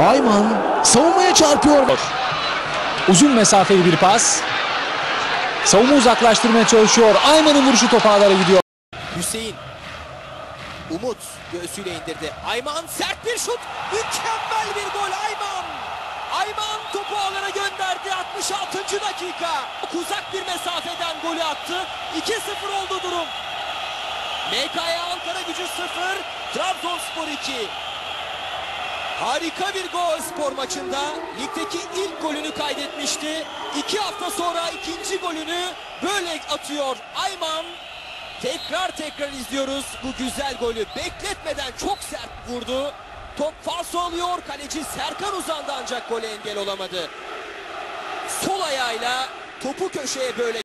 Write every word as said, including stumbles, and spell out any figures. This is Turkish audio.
Ayman savunmaya çarpıyor. Uzun mesafeli bir pas. Savunma uzaklaştırmaya çalışıyor. Ayman'ın vuruşu top ağlara gidiyor. Hüseyin. Umut göğsüyle indirdi. Ayman sert bir şut. Mükemmel bir gol Ayman. Ayman topu ağlara gönderdi. altmış altıncı dakika. Uzak bir mesafeden golü attı. iki sıfır oldu durum. M K Y Ankara Gücü sıfır. Trabzonspor iki. Harika bir gol spor maçında. Ligdeki ilk golünü kaydetmişti. İki hafta sonra ikinci golünü böyle atıyor Ayman. Tekrar tekrar izliyoruz bu güzel golü. Bekletmeden çok sert vurdu. Top falso alıyor. Kaleci Serkan uzandı ancak gole engel olamadı. Sol ayağıyla topu köşeye böyle